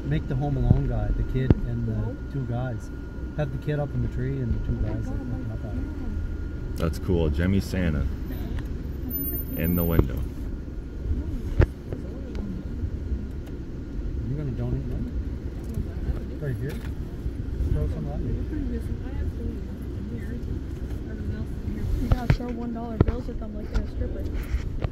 Make the Home Alone guy, the kid and the two guys. Have the kid up in the tree and the two guys looking up at him. That's cool. Gemmy Santa in the window. You're gonna donate money? Right here? Throw some at me. You gotta throw $1 bills at them like they're a stripper.